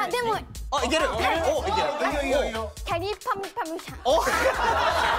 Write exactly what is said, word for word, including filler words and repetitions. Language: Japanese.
でもあ、いける。お、いける。 キャリーパムパムさん。 お、